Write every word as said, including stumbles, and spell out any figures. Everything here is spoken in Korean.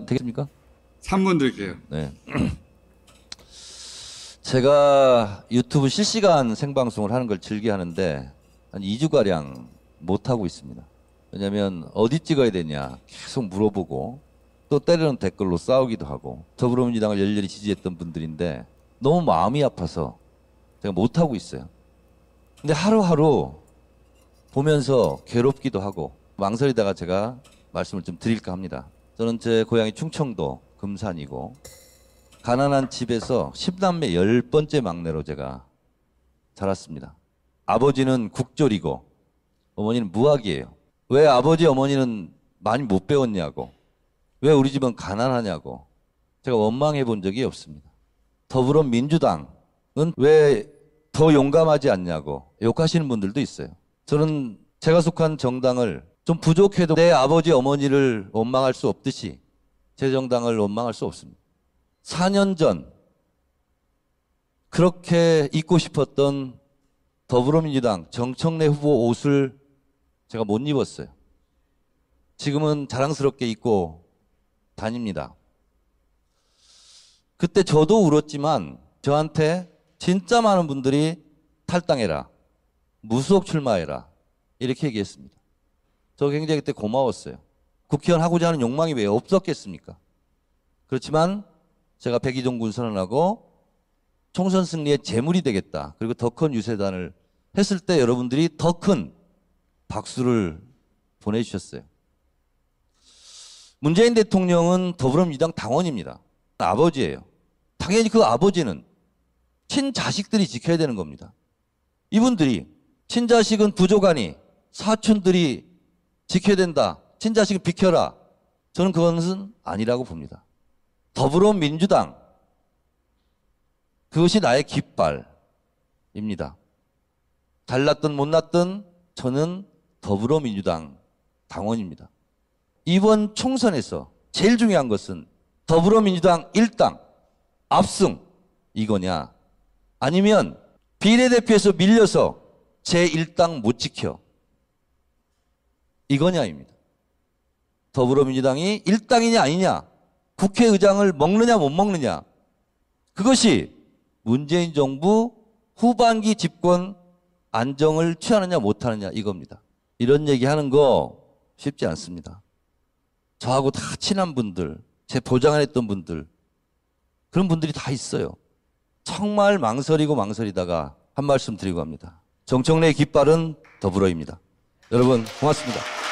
되겠습니까? 삼 분 드릴게요. 네. 제가 유튜브 실시간 생방송을 하는 걸 즐겨 하는데 한 이 주가량 못하고 있습니다. 왜냐면 어디 찍어야 되냐 계속 물어보고 또 때로는 댓글로 싸우기도 하고 더불어민주당을 열렬히 지지했던 분들인데 너무 마음이 아파서 제가 못하고 있어요. 근데 하루하루 보면서 괴롭기도 하고 망설이다가 제가 말씀을 좀 드릴까 합니다. 저는 제 고향이 충청도 금산이고 가난한 집에서 십 남매 열 번째 막내로 제가 자랐습니다. 아버지는 국졸이고 어머니는 무학이에요. 왜 아버지 어머니는 많이 못 배웠냐고, 왜 우리 집은 가난하냐고 제가 원망해 본 적이 없습니다. 더불어민주당은 왜 더 용감하지 않냐고 욕하시는 분들도 있어요. 저는 제가 속한 정당을 좀 부족해도 내 아버지 어머니를 원망할 수 없듯이 제 정당을 원망할 수 없습니다. 사 년 전 그렇게 입고 싶었던 더불어민주당 정청래 후보 옷을 제가 못 입었어요. 지금은 자랑스럽게 입고 다닙니다. 그때 저도 울었지만 저한테 진짜 많은 분들이 탈당해라, 무소속 출마해라 이렇게 얘기했습니다. 저 굉장히 그때 고마웠어요. 국회의원 하고자 하는 욕망이 왜 없었겠습니까? 그렇지만 제가 백의종군 선언하고 총선 승리의 제물이 되겠다, 그리고 더 큰 유세단을 했을 때 여러분들이 더 큰 박수를 보내주셨어요. 문재인 대통령은 더불어민주당 당원입니다. 아버지예요. 당연히 그 아버지는 친자식들이 지켜야 되는 겁니다. 이분들이 친자식은 부족하니 사촌들이 지켜야 된다, 친자식은 비켜라, 저는 그것은 아니라고 봅니다. 더불어민주당, 그것이 나의 깃발입니다. 잘났든 못났든 저는 더불어민주당 당원입니다. 이번 총선에서 제일 중요한 것은 더불어민주당 일당 압승 이거냐, 아니면 비례대표에서 밀려서 제일 당 못 지켜 이거냐입니다. 더불어민주당이 일 당이냐 아니냐, 국회의장을 먹느냐 못 먹느냐, 그것이 문재인 정부 후반기 집권 안정을 취하느냐 못하느냐 이겁니다. 이런 얘기하는 거 쉽지 않습니다. 저하고 다 친한 분들, 제 보장을 했던 분들, 그런 분들이 다 있어요. 정말 망설이고 망설이다가 한 말씀 드리고 합니다. 정청래의 깃발은 더불어입니다. 여러분 고맙습니다.